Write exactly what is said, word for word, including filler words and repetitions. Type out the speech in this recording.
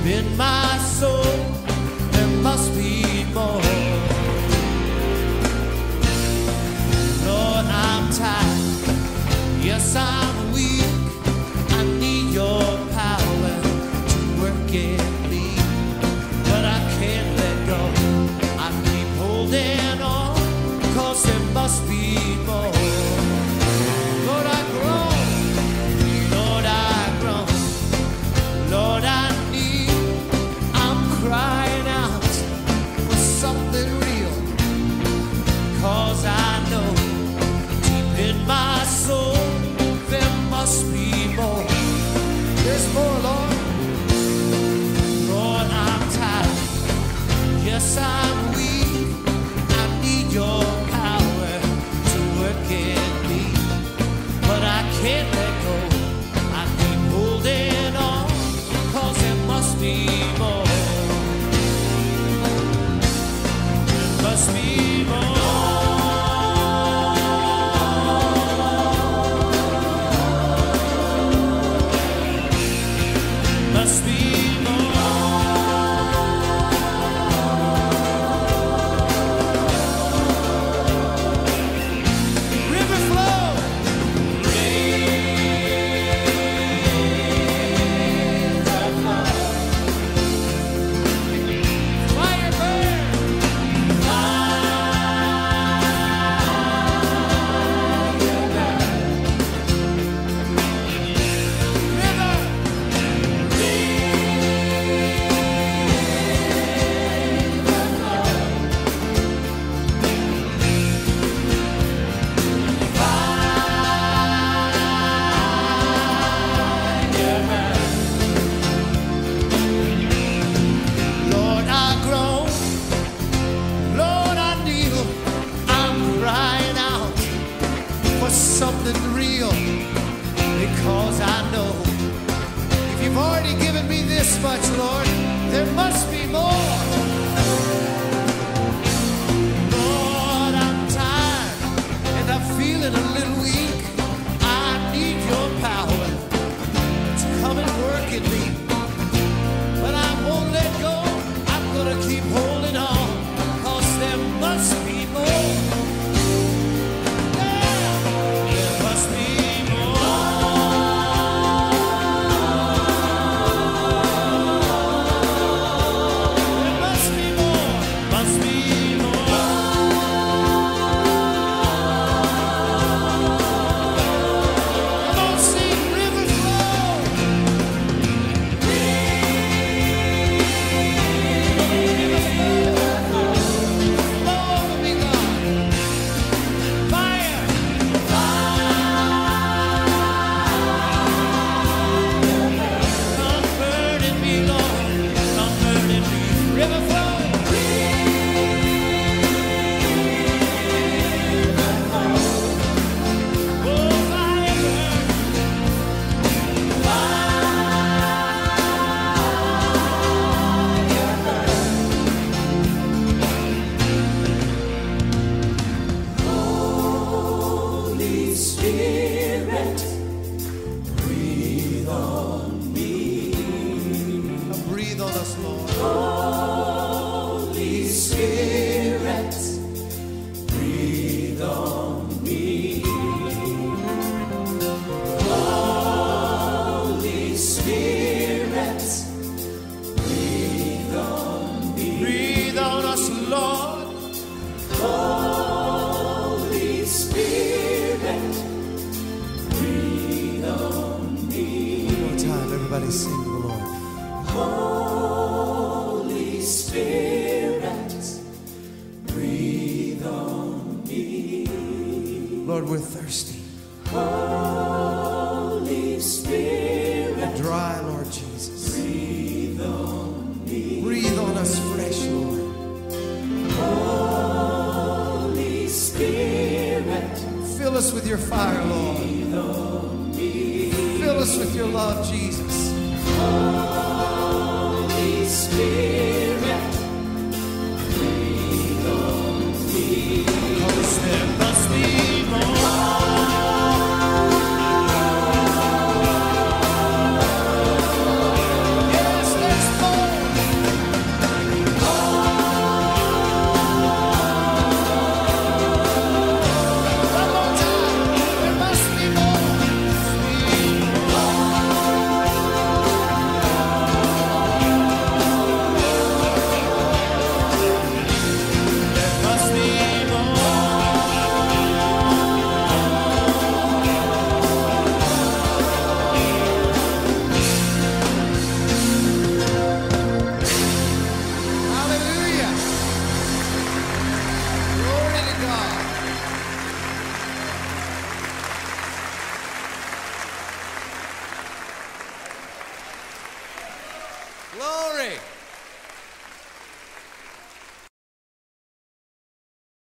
in my soul, there must be more. Lord, I'm tired, yes, I'm weak. I need your power to work in me, but I can't let go. I keep holding on, cause there must be more. Lord, I groan, Lord, I groan, Lord, I need, I'm crying out for something real, cause I know deep in my soul there must be more. There's more, Lord. Lord, I'm tired, yes, I'm weak. I need your power to work in me, but I can't let go. I keep holding on, cause there must be more. There must be more. Must be more. River flow. River flow. Fire burn. Fire burn. River. Lord, I groan, Lord, I kneel, I'm crying out for something real, because I know if you've already given me this much, Lord, there must be more. Lord, I'm tired and I'm feeling a little weak. I need your power to come and work in me, but I won't let go. I'm gonna keep holding on, cause there must be more. Yeah, there must be more. There must be more. Must be more. Come on, sing, river flow. Breathe on us, Lord. Holy Spirit, breathe on me. Holy Spirit, breathe on me. Breathe on us, Lord. Holy Spirit, breathe on me. One more time, everybody sing to the Lord. Holy Spirit, breathe on me. Lord, we're thirsty. Holy Spirit, we're dry, Lord Jesus. Breathe on me. Breathe on us fresh, Lord. Holy Spirit, fill us with your fire, Lord. Breathe on me. Fill us with your love, Jesus. Holy Spirit, breathe on me. Cause there must be more. Yes, there's more. Glory.